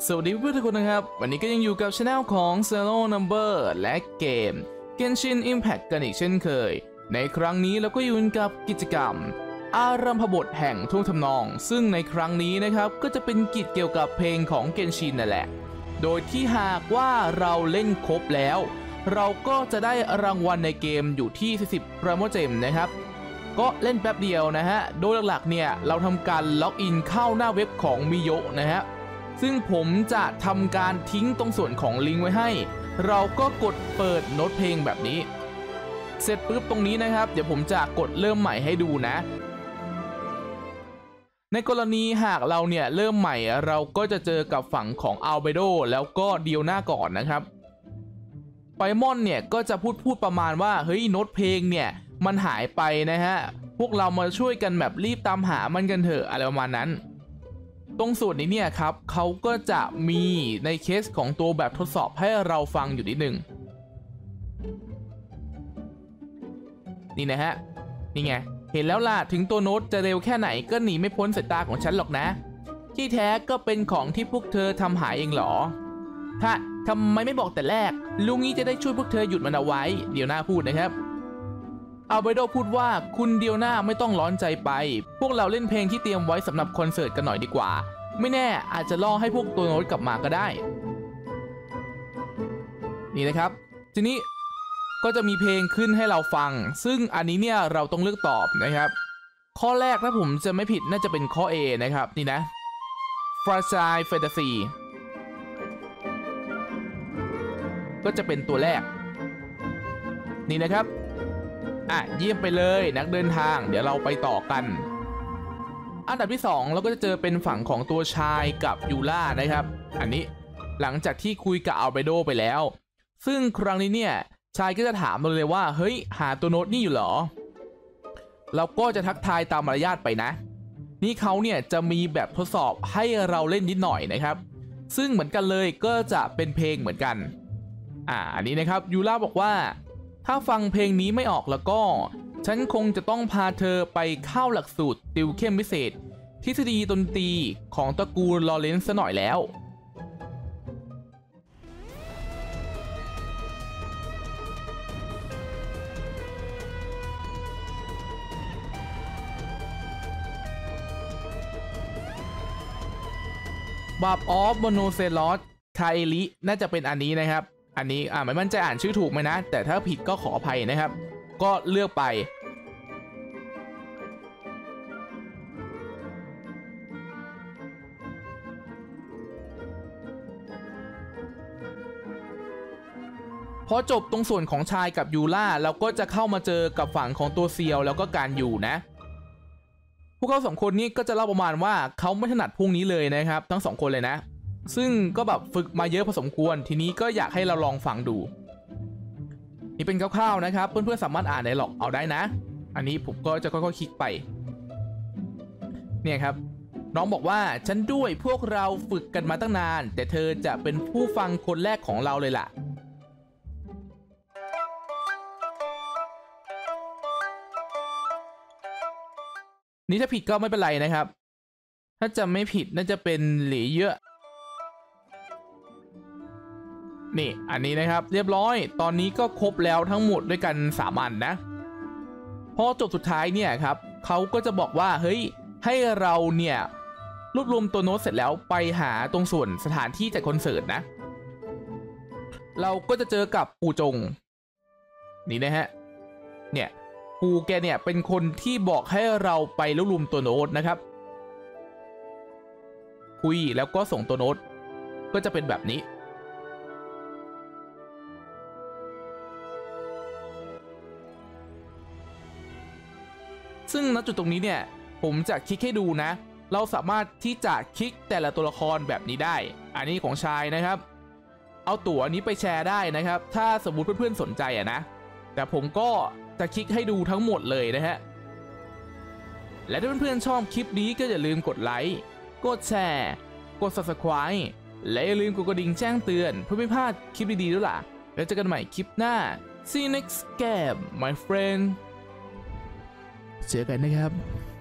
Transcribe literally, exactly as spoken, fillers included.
สวัสดีเพื่อนทุกคนนะครับวันนี้ก็ยังอยู่กับช anel ของ Zero Number และเกม Genshin Impact กันอีกเช่นเคยในครั้งนี้เราก็อยู่กับกิจกรรมอารัมภบทแห่งท่วงทำนองซึ่งในครั้งนี้นะครับก็จะเป็นกิจเกี่ยวกับเพลงของ Genshin นั่นแหละโดยที่หากว่าเราเล่นครบแล้วเราก็จะได้รางวัลในเกมอยู่ที่สี่สิบ Primo Gem นะครับก็เล่นแป๊บเดียวนะฮะโดยหลักๆเนี่ยเราทำการล็อกอินเข้าหน้าเว็บของมิโยะนะฮะซึ่งผมจะทำการทิ้งตรงส่วนของลิงก์ไว้ให้เราก็กดเปิดโน้ตเพลงแบบนี้เสร็จปุ๊บตรงนี้นะครับเดี๋ยวผมจะกดเริ่มใหม่ให้ดูนะในกรณีหากเราเนี่ยเริ่มใหม่เราก็จะเจอกับฝั่งของอัลเบโดแล้วก็เดียวหน้าก่อนนะครับไฟมอนเนี่ยก็จะพูดพูดประมาณว่าเฮ้ยโน้ตเพลงเนี่ยมันหายไปนะฮะพวกเรามาช่วยกันแบบรีบตามหามันกันเถอะอะไรประมาณนั้นตรงส่วนนี้เนี่ยครับเขาก็จะมีในเคสของตัวแบบทดสอบให้เราฟังอยู่นิดนึงนี่นะฮะนี่ไงเห็นแล้วล่ะถึงตัวโน้ตจะเร็วแค่ไหนก็หนีไม่พ้นสายตาของฉันหรอกนะที่แท้ก็เป็นของที่พวกเธอทำหายเองเหรอถ้าทำไมไม่บอกแต่แรกลุงนี้จะได้ช่วยพวกเธอหยุดมันเอาไว้เดี๋ยวหน้าพูดนะครับอัลเบโดพูดว่าคุณเดียวหน้าไม่ต้องร้อนใจไปพวกเราเล่นเพลงที่เตรียมไว้สำหรับคอนเสิร์ตกันหน่อยดีกว่าไม่แน่อาจจะล่อให้พวกตัวโน้ตกลับมาก็ได้นี่นะครับทีนี้ก็จะมีเพลงขึ้นให้เราฟังซึ่งอันนี้เนี่ยเราต้องเลือกตอบนะครับข้อแรกถ้าผมจะไม่ผิดน่าจะเป็นข้อ A นะครับนี่นะ Fragile Fantasy ก็จะเป็นตัวแรกนี่นะครับอ่ะเยี่ยมไปเลยนักเดินทางเดี๋ยวเราไปต่อกันอันดับที่สองเราก็จะเจอเป็นฝั่งของตัวชายกับยูล่านะครับอันนี้หลังจากที่คุยกับอัลเบโดไปแล้วซึ่งครั้งนี้เนี่ยชายก็จะถามเราเลยว่าเฮ้ยหาตัวโน้ตนี่อยู่เหรอเราก็จะทักทายตามมารยาทไปนะนี่เขาเนี่ยจะมีแบบทดสอบให้เราเล่นนิดหน่อยนะครับซึ่งเหมือนกันเลยก็จะเป็นเพลงเหมือนกันอ่าอันนี้นะครับยูล่าบอกว่าถ้าฟังเพลงนี้ไม่ออกแล้วก็ฉันคงจะต้องพาเธอไปเข้าหลักสูตรติวเข้มพิเศษทฤษฎีดนตรีของตระกูลลอเรนซ์ซะหน่อยแล้วบาบออฟโมโนเซลอสคาเอลิน่าจะเป็นอันนี้นะครับอันนี้อ่าไม่มั่นใจอ่านชื่อถูกไหมนะแต่ถ้าผิดก็ขออภัยนะครับก็เลือกไปพอจบตรงส่วนของชายกับยูล่าเราก็จะเข้ามาเจอกับฝั่งของตัวเซียวแล้วก็การอยู่นะพวกเขาสองคนนี้ก็จะเล่าประมาณว่าเขาไม่ถนัดพวกนี้เลยนะครับทั้งสองคนเลยนะซึ่งก็แบบฝึกมาเยอะพอสมควรทีนี้ก็อยากให้เราลองฟังดูนี่เป็นคร่าวๆนะครับเพื่อนๆสามารถอ่านได้หรอกเอาได้นะอันนี้ผมก็จะค่อยๆคลิกไปเนี่ยครับน้องบอกว่าฉันด้วยพวกเราฝึกกันมาตั้งนานแต่เธอจะเป็นผู้ฟังคนแรกของเราเลยล่ะนี่ถ้าผิดก็ไม่เป็นไรนะครับถ้าจะไม่ผิดน่าจะเป็นหลี่เยอะนี่อันนี้นะครับเรียบร้อยตอนนี้ก็ครบแล้วทั้งหมดด้วยกันสามอันนะพอจบสุดท้ายเนี่ยครับเขาก็จะบอกว่าเฮ้ยให้เราเนี่ยรวบรวมตัวโน้ตเสร็จแล้วไปหาตรงส่วนสถานที่จัดคอนเสิร์ตนะเราก็จะเจอกับปู่จงนี่นะฮะเนี่ยปู่แกเนี่ยเป็นคนที่บอกให้เราไปรวบรวมตัวโน้ตนะครับคุยแล้วก็ส่งตัวโน้ตก็จะเป็นแบบนี้ซึ่งณจุดตรงนี้เนี่ยผมจะคลิกให้ดูนะเราสามารถที่จะคลิกแต่ละตัวละครแบบนี้ได้อันนี้ของชายนะครับเอาตั๋วนี้ไปแชร์ได้นะครับถ้าสมมุติเพื่อนๆสนใจอะนะแต่ผมก็จะคลิกให้ดูทั้งหมดเลยนะฮะและถ้าเพื่อนๆชอบคลิปนี้ก็อย่าลืมกดไลค์กดแชร์กด ซับสไครบ์ และอย่าลืมกดกระดิ่งแจ้งเตือนเพื่อไม่พลาดคลิปดีๆด้วยล่ะแล้วเจอกันใหม่คลิปหน้า See you next game my friend เจอกันนะครับ